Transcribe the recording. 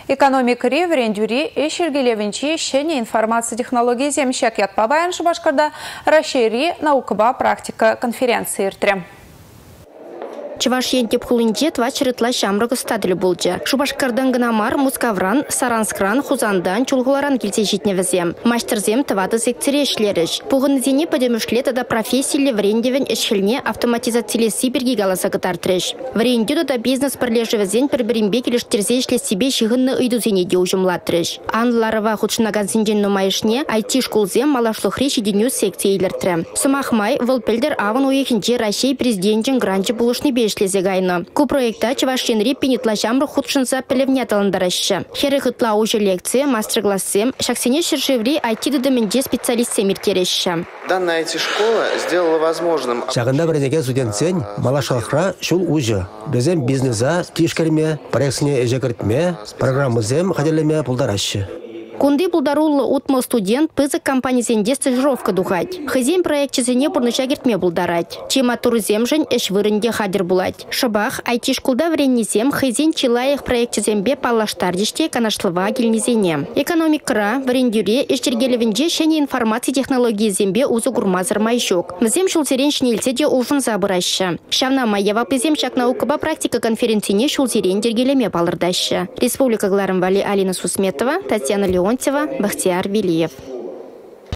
Экономикари врендюри эшергелевинчи шене информация технологии земщак ятпабаян Шубашкарда расшири наукаба практика конференции иртрем. Чуваш ентеп хулынче твачырытла шамрыгы стадылы болжы. Шубашкардан гынамар, Мускавран, Саранскран, Хузандан, Чулгуларан келсе жетневізем. Маштырзем тавады секцире ішлеріш. Пуғынызене подемішле тада профессиялі врендевен ішхілне автоматизациялі сиберги галаса гытартырыш. Врендю да бизнес пірлежівізен бір-бірінбе келіштерзе ішле себе шығынны ұйдузене де ұжымлатырыш. Анларыва худшынаган зинжен нумайышне IT школзем малашлықри шеденю секциялертрі. Сумахмай, вылпілдер авын уекінче Россия президентін гранчы булышны шлезе гайны. Ку проекта чавашенри пенитла жамры худшынса пілевне таландарышы. Хері хытла уже лекция, мастер-классы, шаксене шершеври IT-дыдымінде специалистсе миртереші. Данная IT-школа сделала возможным... Шағында бірдеген студентсен малашалықра шул уже. Безем бизнеса, тишкерме, проектсіне әжекіртме, программызем қадерлеме пұлдарашы. Кунды булдарулы утмы студент пызык компаниясенде стажировка духать. Хызем проектчизене бурныча кертме булдарать. Чема турызем жын эш вырынде хадер булать. Шабах IT-шкулда вреннесем хызен чилаях проектчизембе паллаштардиште канашлыва келнезене. Экономикра врендюре эштергелевенде шене информации технологии зембе узы гурмазыр майшук. Мзем шулзерен шнелседе ужын забыраща. Шавна майява пызем шак наукаба практика конференцийне шулзерен дергелеме балырдаща. Республика Гларымвали Алина Сусметова, Татьяна Леонтьева, Бахтияр Велиев.